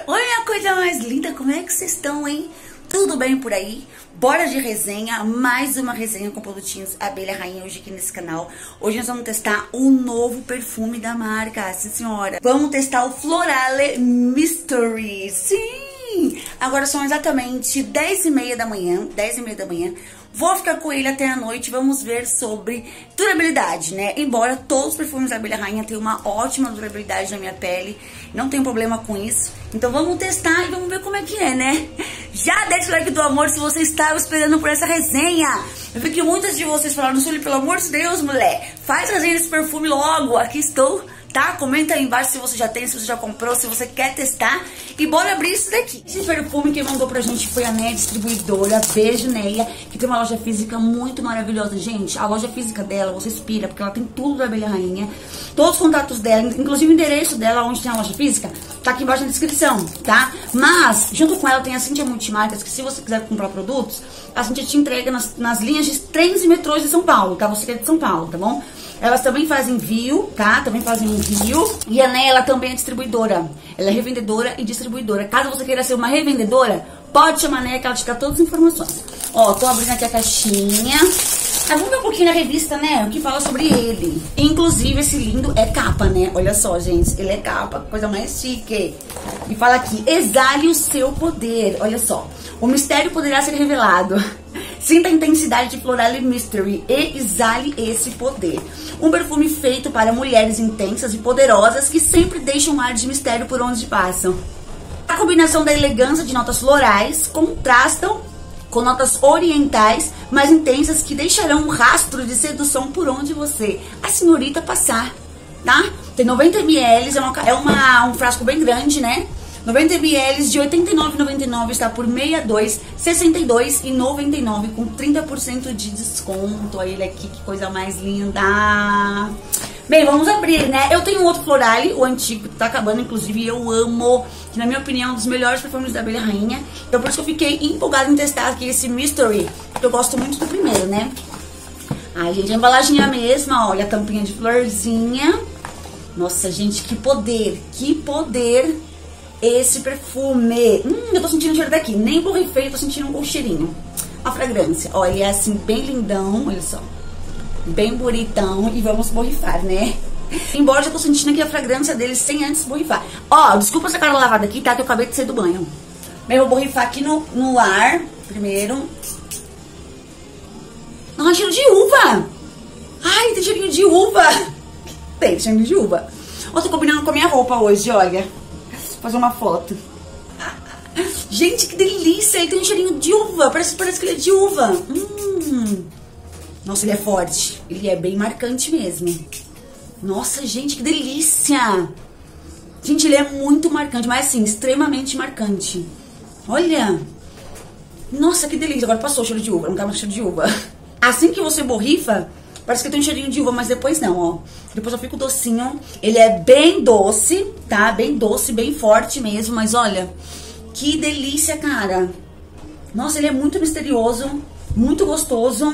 Olha a coisa mais linda, como é que vocês estão, hein? Tudo bem por aí? Bora de resenha, mais uma resenha com produtinhos Abelha Rainha hoje aqui nesse canal. Hoje nós vamos testar o novo perfume da marca, sim senhora. Vamos testar o Florale Mystery, sim! Agora são exatamente 10h30 da manhã, 10h30 da manhã. Vou ficar com ele até a noite, vamos ver sobre durabilidade, né? Embora todos os perfumes da Abelha Rainha tenham uma ótima durabilidade na minha pele, não tenho problema com isso. Então vamos testar e vamos ver como é que é, né? Já deixa o like do amor se você estava esperando por essa resenha. Eu vi que muitas de vocês falaram, Sully, pelo amor de Deus, mulher, faz resenha desse perfume logo, aqui estou. Tá? Comenta aí embaixo se você já tem, se você já comprou, se você quer testar. E bora abrir isso daqui. Esse perfume que mandou pra gente foi a Neia Distribuidora. Beijo, Neia, que tem uma loja física muito maravilhosa. Gente, a loja física dela, você inspira, porque ela tem tudo da Abelha Rainha. Todos os contatos dela, inclusive o endereço dela, onde tem a loja física, tá aqui embaixo na descrição, tá? Mas, junto com ela tem a Cintia Multimarcas, que se você quiser comprar produtos, a Cintia te entrega nas linhas de trens e metrôs de São Paulo, tá? Você que é de São Paulo, tá bom? Elas também fazem envio, tá? Também fazem envio. E a Neia, ela também é distribuidora. Ela é revendedora e distribuidora. Caso você queira ser uma revendedora, pode chamar a Neia que ela te dá todas as informações. Ó, tô abrindo aqui a caixinha. Ah, vamos ver um pouquinho na revista, né? O que fala sobre ele. Inclusive, esse lindo é capa, né? Olha só, gente. Ele é capa, coisa mais chique. E fala aqui, exale o seu poder. Olha só. O mistério poderá ser revelado. Sinta a intensidade de Florale Mystery e exale esse poder. Um perfume feito para mulheres intensas e poderosas que sempre deixam um ar de mistério por onde passam. A combinação da elegância de notas florais contrastam com notas orientais mais intensas que deixarão um rastro de sedução por onde você, a senhorita, passar, tá? Tem 90 ml, um frasco bem grande, né? 90 ml de R$ 89,99 está por R$ 62,99 com 30% de desconto. Olha ele aqui, que coisa mais linda. Bem, vamos abrir, né? Eu tenho um outro Florale, o antigo, que tá acabando, inclusive eu amo, que na minha opinião é um dos melhores perfumes da Abelha Rainha. Então por isso que eu fiquei empolgada em testar aqui esse Mystery, porque eu gosto muito do primeiro, né? Ai, gente, a embalagem é a mesma, olha a tampinha de florzinha. Nossa, gente, que poder esse perfume. Eu tô sentindo o cheiro daqui. Nem borrifei, eu tô sentindo o cheirinho. A fragrância. Ó, ele é assim, bem lindão. Olha só. Bem bonitão. E vamos borrifar, né? Embora eu já tô sentindo aqui a fragrância dele sem antes borrifar. Ó, desculpa essa cara lavada aqui, tá? Que eu acabei de sair do banho. Bem, eu vou borrifar aqui no ar. Primeiro. Nossa, cheiro de uva. Ai, tem cheirinho de uva. Tem cheirinho de uva. Ó, tô combinando com a minha roupa hoje, olha. Fazer uma foto. Gente, que delícia! Ele tem um cheirinho de uva. Parece que ele é de uva. Nossa, ele é forte. Ele é bem marcante mesmo. Nossa, gente, que delícia! Gente, ele é muito marcante, mas assim, extremamente marcante. Olha! Nossa, que delícia! Agora passou o cheiro de uva, não tá mais cheiro de uva. Assim que você borrifa, parece que tem um cheirinho de uva, mas depois não, ó. Depois eu fico docinho. Ele é bem doce, tá? Bem doce, bem forte mesmo. Mas olha, que delícia, cara. Nossa, ele é muito misterioso, muito gostoso.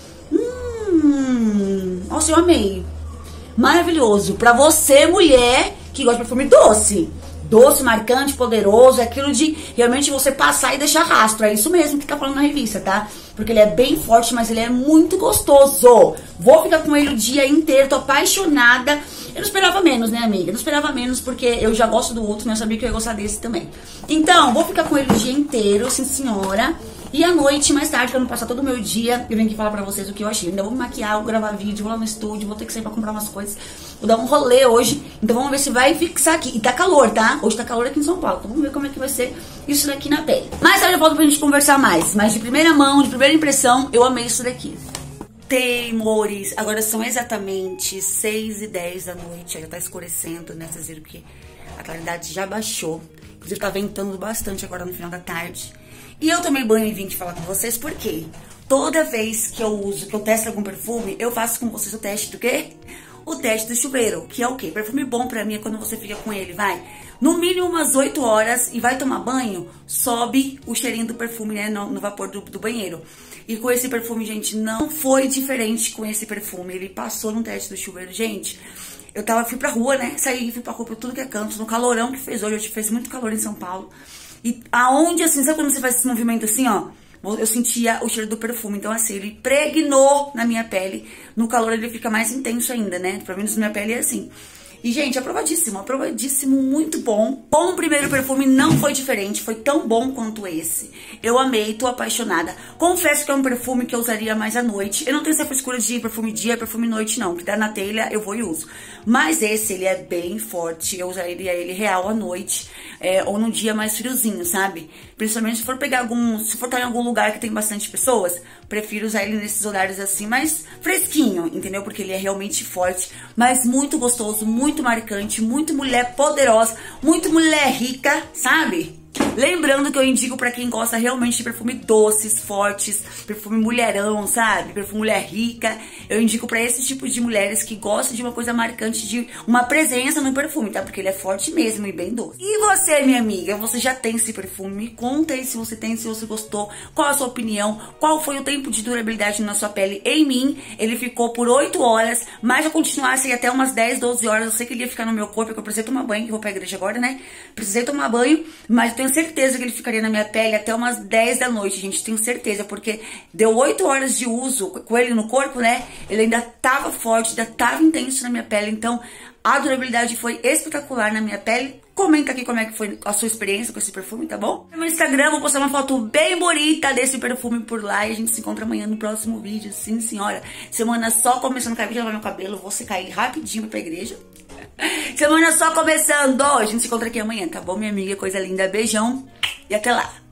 Nossa, eu amei. Maravilhoso. Pra você, mulher, que gosta de perfume doce. Doce, marcante, poderoso, é aquilo de realmente você passar e deixar rastro. É isso mesmo que tá falando na revista, tá? Porque ele é bem forte, mas ele é muito gostoso. Vou ficar com ele o dia inteiro, tô apaixonada. Eu não esperava menos, né, amiga? Não esperava menos porque eu já gosto do outro, mas eu sabia que eu ia gostar desse também. Então, vou ficar com ele o dia inteiro, sim senhora. E à noite, mais tarde, pra não passar todo o meu dia, eu venho aqui falar pra vocês o que eu achei. Ainda vou me maquiar, vou gravar vídeo, vou lá no estúdio, vou ter que sair pra comprar umas coisas. Vou dar um rolê hoje, então vamos ver se vai fixar aqui. E tá calor, tá? Hoje tá calor aqui em São Paulo, então vamos ver como é que vai ser isso daqui na pele. Mais tarde eu volto pra gente conversar mais, mas de primeira mão, de primeira impressão, eu amei isso daqui. Temores, agora são exatamente 6h10 da noite, já tá escurecendo, né? Vocês viram que a claridade já baixou. Inclusive tá ventando bastante agora no final da tarde. E eu tomei banho e vim te falar com vocês porque toda vez que eu testo algum perfume, eu faço com vocês o teste do quê? O teste do chuveiro, que é o quê? Perfume bom pra mim é quando você fica com ele, vai, no mínimo umas 8 horas e vai tomar banho, sobe o cheirinho do perfume, né, no vapor do banheiro. E com esse perfume, gente, não foi diferente com esse perfume. Ele passou no teste do chuveiro, gente. fui pra rua, né? Fui pra rua pra tudo que é canto, no calorão que fez hoje fez muito calor em São Paulo. E aonde, assim, sabe quando você faz esse movimento assim, ó? Eu sentia o cheiro do perfume, então assim, ele impregnou na minha pele. No calor ele fica mais intenso ainda, né? Pelo menos na minha pele é assim. E, gente, aprovadíssimo, muito bom. Com o primeiro perfume não foi diferente, foi tão bom quanto esse. Eu amei, tô apaixonada. Confesso que é um perfume que eu usaria mais à noite. Eu não tenho essa frescura de perfume dia, perfume noite, não. Que dá na telha, eu vou e uso. Mas esse, ele é bem forte, eu usaria ele real à noite. Ou num dia mais friozinho, sabe? Principalmente se for se for estar em algum lugar que tem bastante pessoas, prefiro usar ele nesses horários assim, mais fresquinho, entendeu? Porque ele é realmente forte, mas muito gostoso, muito marcante, muito mulher poderosa, muito mulher rica, sabe? Lembrando que eu indico pra quem gosta realmente de perfume doces, fortes, perfume mulherão, sabe? Perfume mulher rica. Eu indico pra esse tipo de mulheres que gostam de uma coisa marcante, de uma presença no perfume, tá? Porque ele é forte mesmo e bem doce. E você, minha amiga, você já tem esse perfume? Me conta aí se você tem, se você gostou, qual a sua opinião, qual foi o tempo de durabilidade na sua pele. Em mim, ele ficou por 8 horas, mas eu continuasse até umas 10, 12 horas. Eu sei que ele ia ficar no meu corpo, porque eu precisei tomar banho, que eu vou pra igreja agora, né? Precisei tomar banho, mas eu tenho certeza que ele ficaria na minha pele até umas 10 da noite, gente, tenho certeza, porque deu 8 horas de uso com ele no corpo, né? Ele ainda tava forte, ainda tava intenso na minha pele, então a durabilidade foi espetacular na minha pele. Comenta aqui como é que foi a sua experiência com esse perfume, tá bom? No meu Instagram vou postar uma foto bem bonita desse perfume por lá e a gente se encontra amanhã no próximo vídeo, sim senhora. Semana só começando, acabei de lavar meu cabelo, vou secar ele rapidinho pra igreja. Semana só começando, a gente se encontra aqui amanhã, tá bom, minha amiga? Coisa linda, beijão e até lá.